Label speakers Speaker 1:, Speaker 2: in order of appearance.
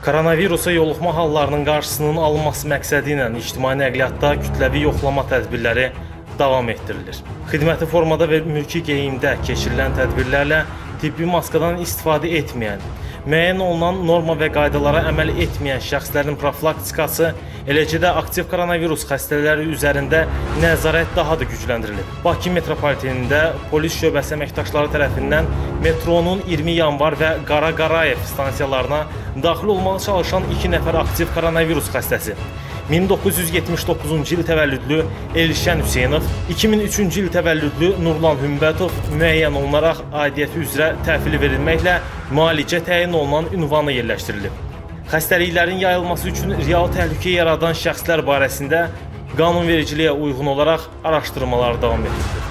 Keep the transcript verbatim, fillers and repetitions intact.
Speaker 1: Koronavirusa yoluxma hallarının qarşısının alınması məqsədi ilə ictimai nəqliyyatda kütləvi yoxlama tədbirləri davam etdirilir. Xidməti formada və mülki geyimdə keçirilən tədbirlərlə tibbi maskadan istifadə etməyən, müəyyən olunan norma və qaydalara əməl etməyən şəxslərin profilaktikası, eləcə də aktiv koronavirus xəstələri üzərində nəzarət daha da gücləndirilib. Bakı metropolitenində polis şöbəsi əməkdaşları tərəfindən metronun iyirmi yanvar və Qara Qarayev stansiyalarına daxil olmağa çalışan iki nəfər aktiv koronavirus xəstəsi, min doqquz yüz yetmiş doqquzuncu il təvəllüdlü Elşən Hüseynov, iki min üçüncü il təvəllüdlü Nurlan Hümbətov müəyyən olunaraq aidiyyəti üzrə təhvil verilməklə müalicə təyin olunan ünvana yerləşdirilib. Xəstəliklərin yayılması üçün real təhlükə yaradan şəxslər barəsində qanunvericiliyə uyğun olaraq araşdırmalar davam etdirilir.